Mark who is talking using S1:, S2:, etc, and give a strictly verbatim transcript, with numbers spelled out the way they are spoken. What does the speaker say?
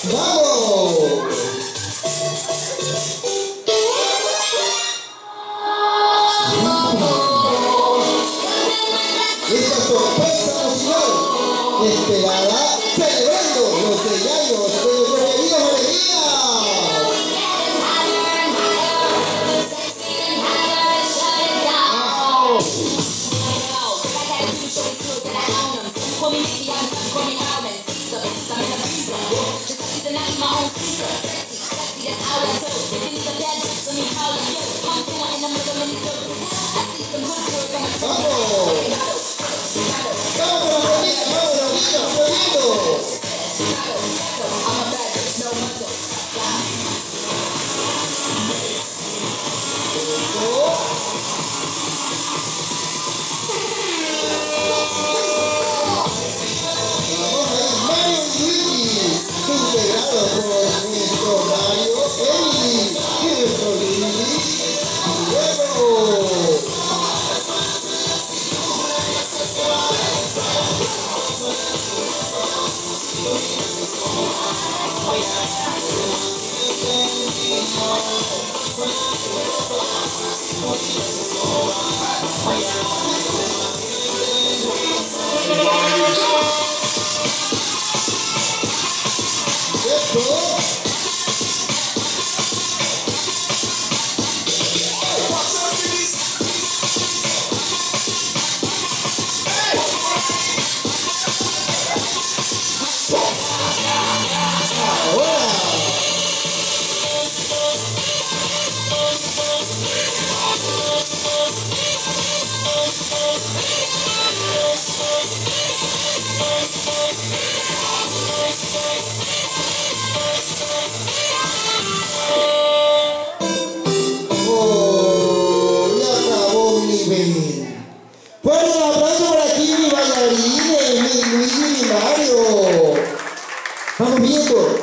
S1: ¡Vamos! Esta sorpresa musical esperada, celebrando los seis años de nuestros queridos alegrías. Integrado por nuestro Mario, Emily y nuestro Lili. ¡Luego! Fuerte el aplauso por aquí, mi bailarines, mi Luigi y mi Mario. Vamos viendo.